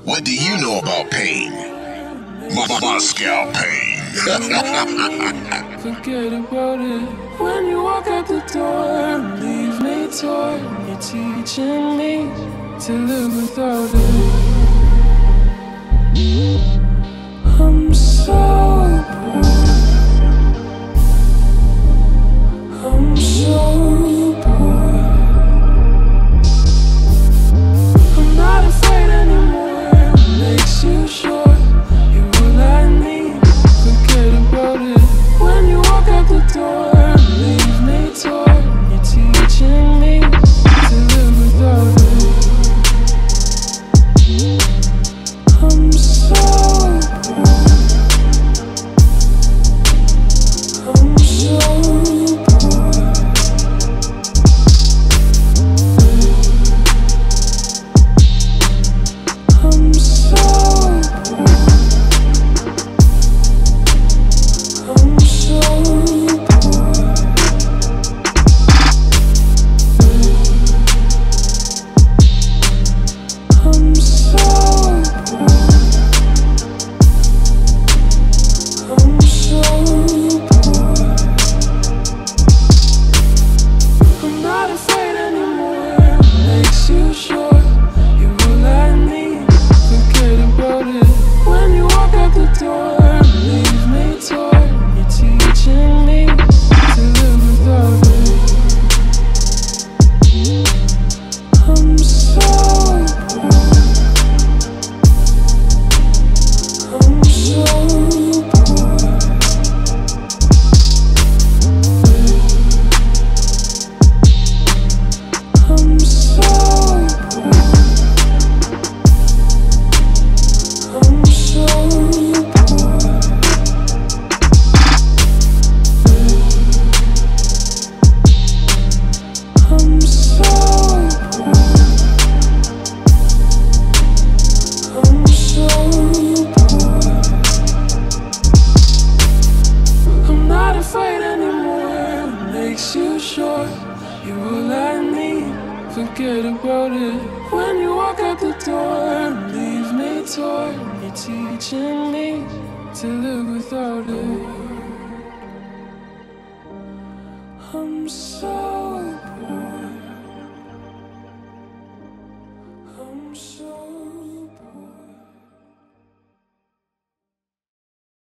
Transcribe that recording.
What do you know about pain? Moscow pain. Forget about it. When you walk out the door, leave me torn. You're teaching me to live without it. I'm so bored. I'm so bored. I'm not afraid anymore. It makes you sure you're all I need. Forget about it. When you walk out the door, leave me torn. You're teaching me to live without it. I'm so bored. I'm so bored. I'm so bored. I'm so bored. I'm so bored. I'm so bored. I'm not afraid anymore. It makes you sure you're all I need. Forget about it. When you walk out the door, leave me torn. You're teaching me to live without it. I'm so bored. I'm so bored. I'm so bored. I'm so bored. I'm so bored. I'm so bored. I'm not afraid anymore. It makes you sure you're all I need. Forget about it. When you walk out the door, leave me torn. You're teaching me to live without it. I'm so